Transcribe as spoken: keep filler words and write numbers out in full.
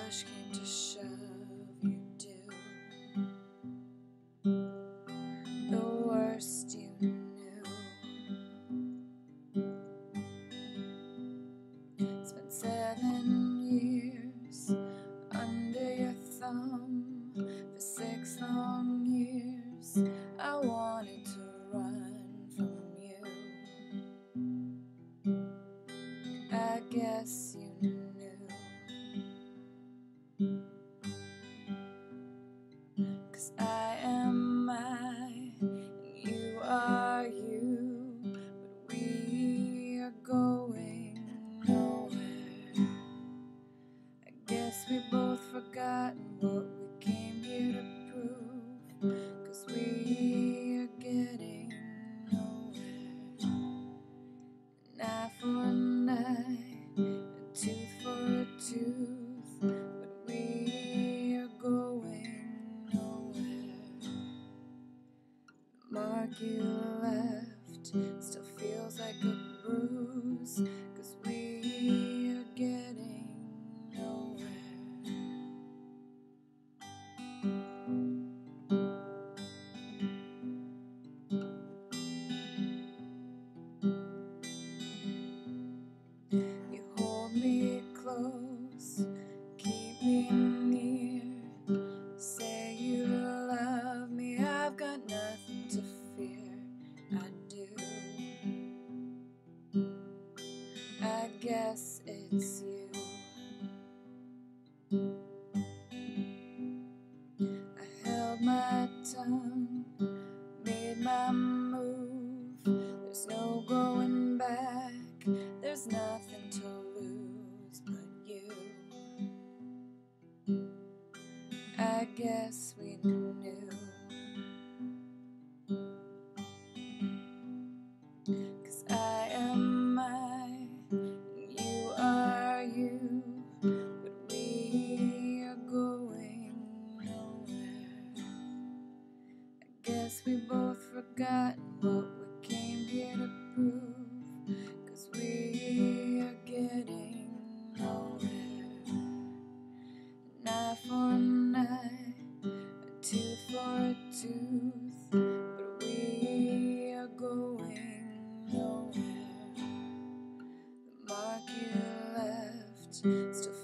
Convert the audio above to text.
push came to shove, you do the worst you knew. Spent seven years under your thumb. For six long years I wanted to run from you. I guess you knew, 'cause I am I and you are you, but we are going nowhere. I guess we both forgotten what we came here to prove, 'cause we are getting nowhere. An eye for an eye, a tooth for a tooth, but we are going nowhere. The mark you left still feels like a bruise, 'cause we are getting nowhere. You hold me close, keep me near, say you love me, I've got nothing to fear. I do. I guess it's you. I held my tongue, made my move. There's no going back, there's nothing to lose but you. I guess we knew, 'cause I am I and you are you, but we are going nowhere. I guess we both forgotten what we came here to prove, 'cause we are getting nowhere. An eye for an eye, a tooth for a tooth, but we are going nowhere. The mark you left still